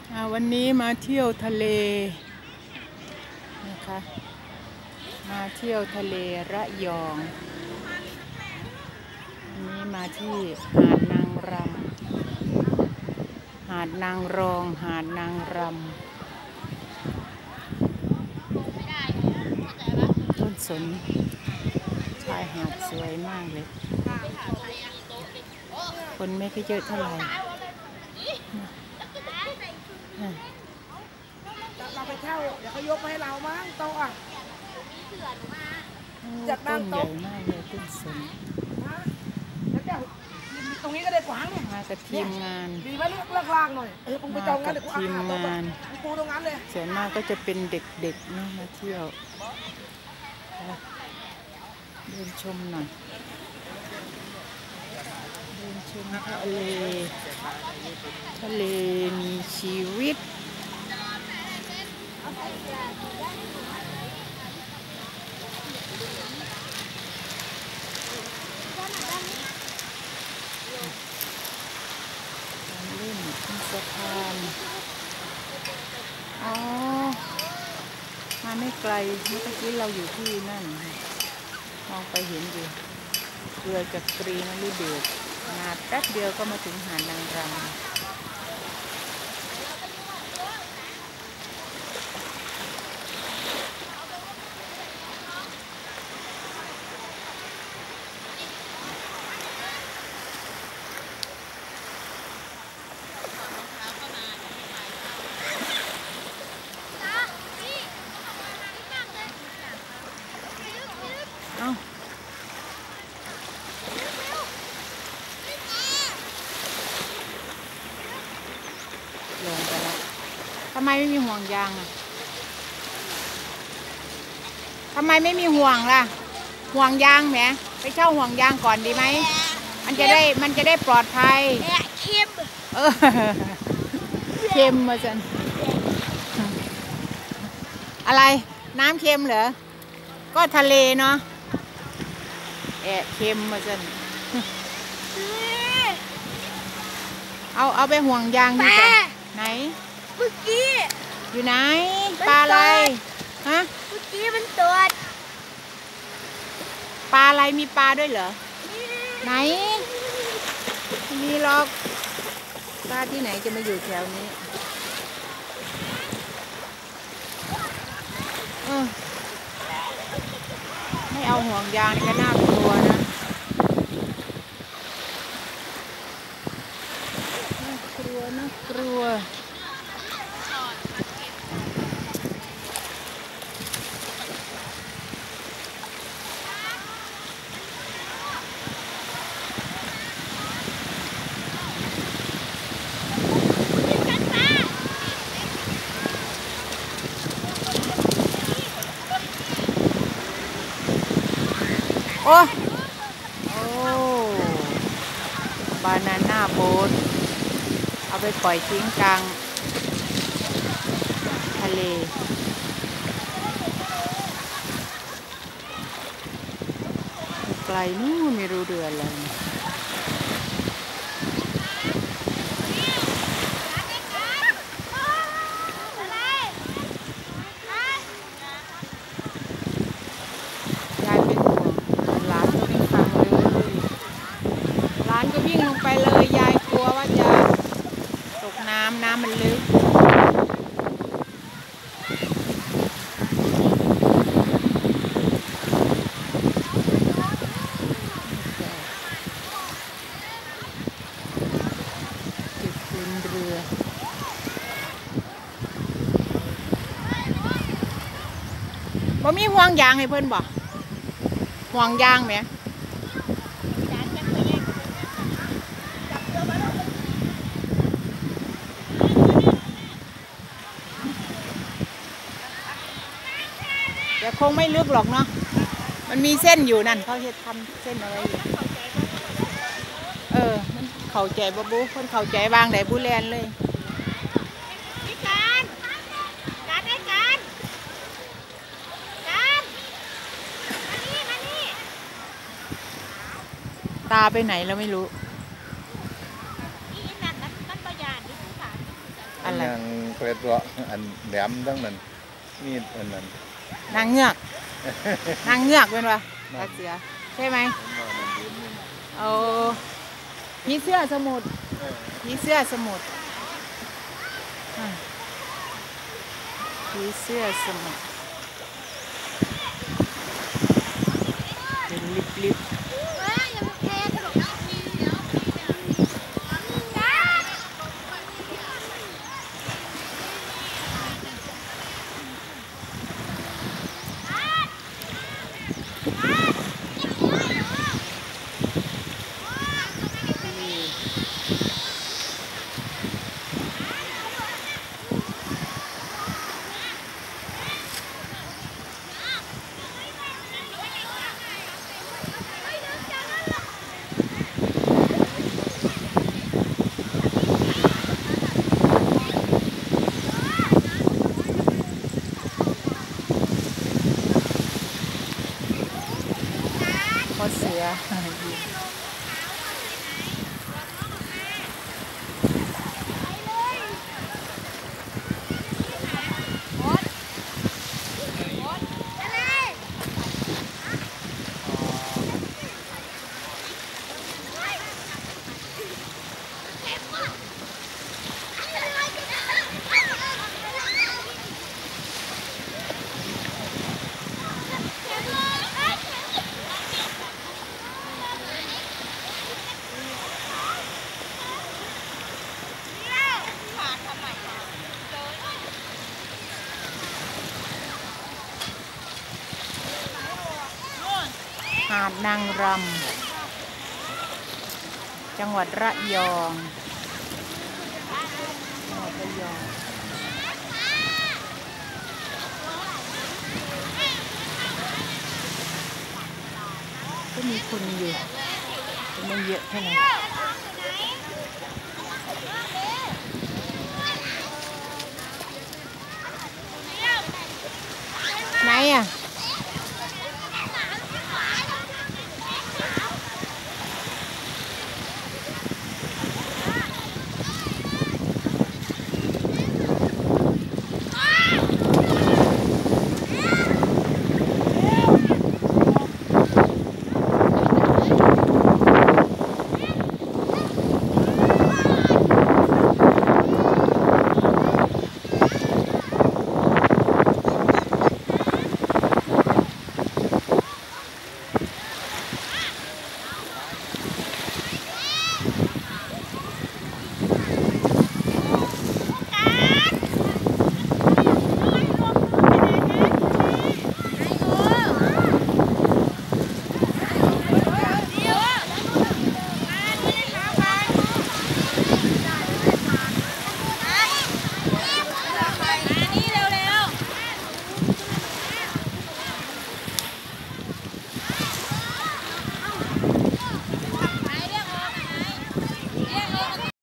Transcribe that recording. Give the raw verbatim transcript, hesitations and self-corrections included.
วันนี้มาเที่ยวทะเลนะคะมาเที่ยวทะเลระยองวันนี้มาที่หาดนางรำหาดนางรองหาดนางรำต้นสนชายหาดสวยมากเลยคนไม่ค่อยเยอะเท่าไหร่เราไปเช่าเดี๋ยวเขายกมาให้เรามั้งโต๊ะอ่ะจัดต้ตั้งนใหญ่โต๊ะมากเลยต้นสนแล้วเดี๋ยวตรงนี้ก็ได้กว้างเนี่ยมากับทีมงานดีไหมเลือกเลือกล่างหน่อยเออผมไปจองงั้นเดี๋ยวกูทีมอาหารงานปูตรงนั้นเลยส่วนมากก็จะเป็นเด็กๆนะมาเที่ยวเดินชมหน่อยเดินชมทะเลทะเลมีชีวิตเล่นที่สะพานอ๋อมาไม่ไกลเมื่อกี้เราอยู่ที่นั่นมองไปเห็นอยู่เรือจากกรีนฤเบศมาแป๊บเดียวก็มาถึงหาดนางรำเอ้าลงไปแล้วทำไมไม่มีห่วงยางอ่ะทำไมไม่มีห่วงล่ะห่วงยางแหมไปเช่าห่วงยางก่อนดีไหมมันจะได้มันจะได้ปลอดภัยเค็มเออเค็มมาจันอะไรน้ำเค็มเหรอก็ทะเลเนาะแอะเค็มมาจันเอาเอาไปห่วงยางดีกว่าไหนเมื่อกี้อยู่ไหนปลาอะไรฮะเมื่อกี้มันตัวปลาอะไรมีปลาด้วยเหรอไหนมีหรอกปลาที่ไหนจะมาอยู่แถวนี้เออไม่เอาห่วงยางนี่ก็น่ากลัวนะน่ากลัวน่ากลัวโอ้โอ้บานาน่าโบ๊ทเอาไปปล่อยทิ้งกลางทะเลไกลนู่นไม่รู้เดือนอะไรยายเป็นห่วงหลานก็ไม่ฟังเลยหลานก็วิ่งลงไปเลยยายกลัวว่าจะตกน้ำน้ำมันลึกจุดคืนเรือบ่มีห่วงยางให้เพิ่นบ่ห่วงยางไหมแต่คงไม่ลึกหรอกเนาะมันมีเส้นอยู่นั่นเขาจะทำเส้นอะไรอยู่เออมันเข้าใจบ่บุคนเข้าใจบางไหนบุแลนเลยการการได้การการมานี่มานี่ตาไปไหนแล้วไม่รู้อีนั่นนั่นมันประหยัดดิผู้ขาอะไรอะไรยังเกล็ดตัวอันแหลมทั้งนั้นมีดอันนั้นนางเงือก นางเงือกเป็นปะตาเสือใช่ไหมเอาผีเสื้อสมุทรผีเสื้อสมุทรอ่ะผีเสื้อสมุทรเป็นลิบลิบเฮ้ยอย่ามาเทขนมน้ำพีเดี๋ยวพีเดี๋ยวจ้าพ่อเสือ หาดนางรำจังหวัดระยองจังหวัดระยองก็มีคนอยู่แต่ไม่เยอะเท่าไหร่